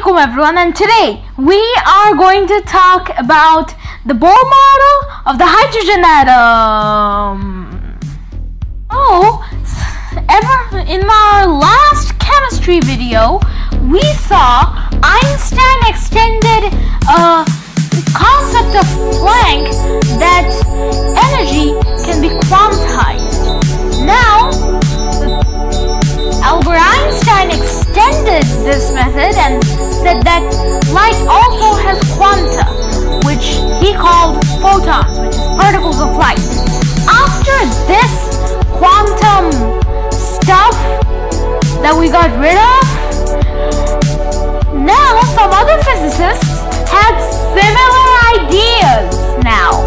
Assalamualaikum everyone, and today we are going to talk about the Bohr model of the hydrogen atom. In our last chemistry video, we saw Einstein extended a concept of Planck that energy can be quantized. Now, Albert Einstein extended this method and said that light also has quanta, which he called photons, which is particles of light. After this quantum stuff that we got rid of, now some other physicists had similar ideas now.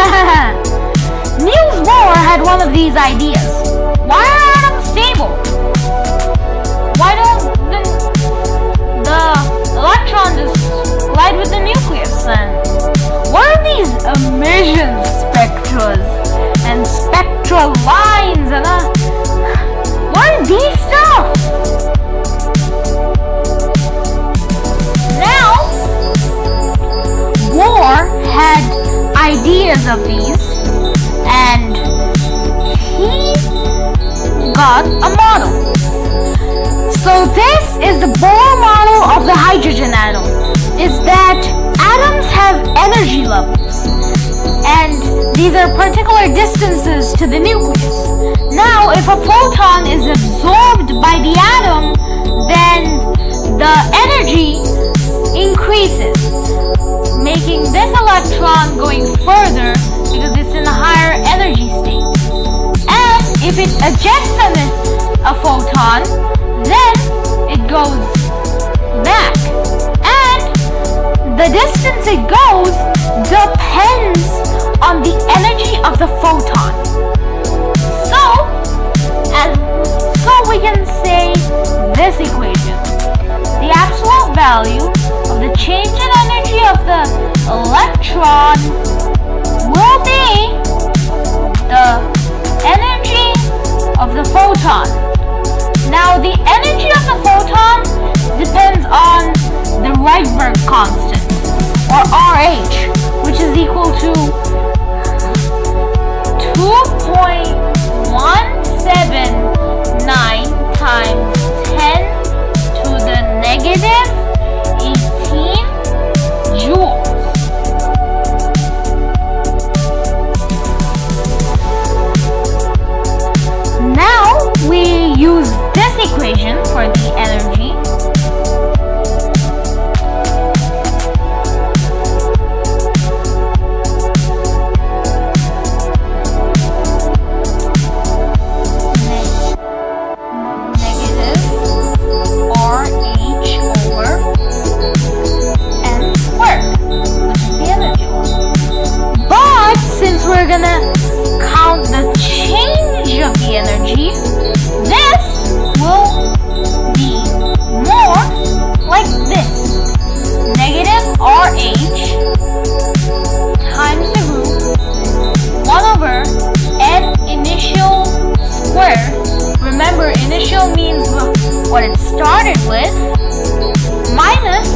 Niels Bohr had one of these ideas. Why are atoms stable? Why don't the electron just collide with the nucleus? And what are these emission spectras and spectral lines and what are these stuff? Now, Bohr had ideas of these and he got a model. So this is the Bohr model of the hydrogen atom. Is that atoms have energy levels, and these are particular distances to the nucleus. Now, if a photon is absorbed by the atom, then the energy increases, making this electron going further because it's in a higher energy state. And if it ejects a photon, then it goes back, and the distance it goes depends on the energy of the photon. So we can say this equation: the absolute value of the change in energy of the electron will be the energy of the photon. Now, the energy of the photon depends on the Rydberg constant, or RH, which is equal to 2.179 times 10 to the negative 18 joules. Now, we use this equation for the energy. Negative RH over m squared, which is the energy one. But since we're gonna count the change of the energy, this will be more like this: negative RH times the root 1 over n initial squared. Remember, initial means what it started with, minus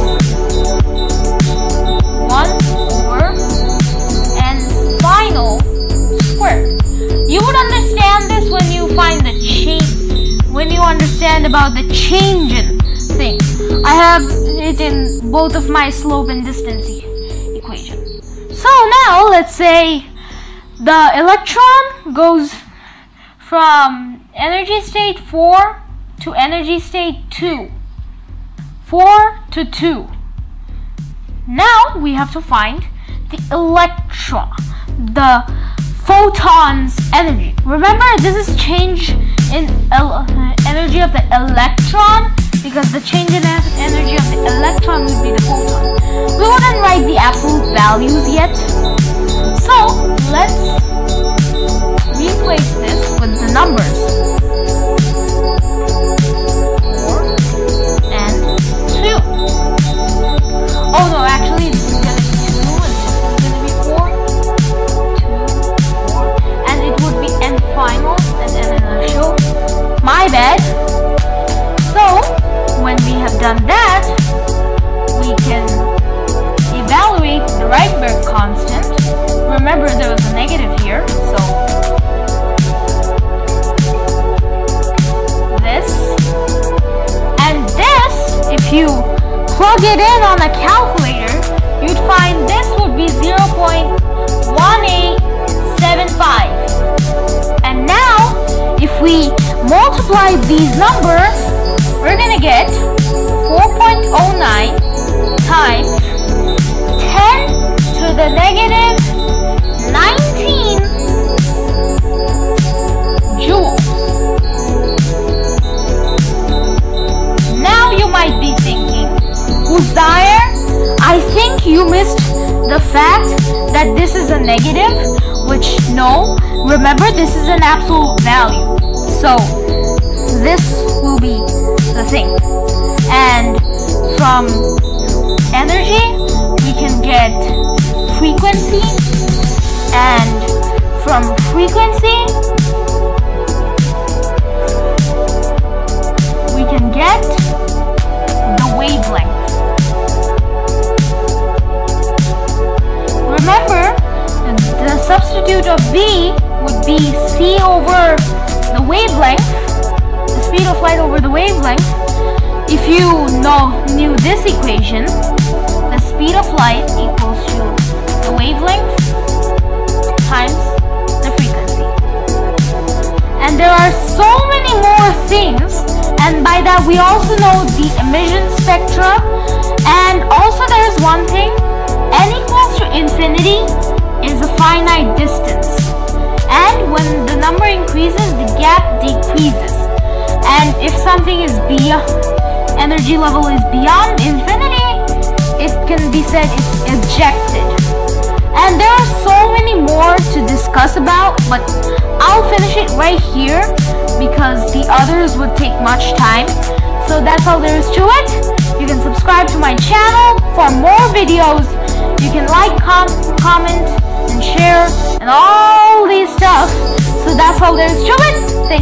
1 over n final squared. You would understand this when you find the when you understand about the change in thing. I have it in both of my slope and distance equations. So now let's say the electron goes from energy state 4 to energy state 2. 4 to 2. Now we have to find the electron, the photon's energy. Remember, this is change in energy of the electron, because the change in energy of the electron would be the photon. We wouldn't write the absolute values yet, so let's replace this with the numbers. 4 and 2. Oh no, actually this is going to be 2 and this is going to be 4. 2, 4, and it would be n final and n initial. My bad. So when we have done that, Rydberg constant. Remember, there was a negative here, so this and this, if you plug it in on a calculator, you'd find this would be 0.1875. And now, if we multiply these numbers, we're gonna get 4.09 times 10 to the negative 19 joules. Now you might be thinking, Uzair, I think you missed the fact that this is a negative, which no, remember this is an absolute value. So this will be the thing. And from energy, we can get frequency, and from frequency, we can get the wavelength. Remember, the substitute of V would be c over the wavelength, the speed of light over the wavelength. If you knew this equation, the speed of light equals to the wavelength times the frequency. And there are so many more things, and by that we also know the emission spectra. And also there's one thing, n equals to infinity is a finite distance, and when the number increases, the gap decreases. And if something is energy level is beyond infinity, it can be said it's ejected. And there are so many more to discuss about, but I'll finish it right here because the others would take much time. So that's all there is to it. You can subscribe to my channel for more videos. You can like, comment, and share, and all these stuff. So that's all there is to it.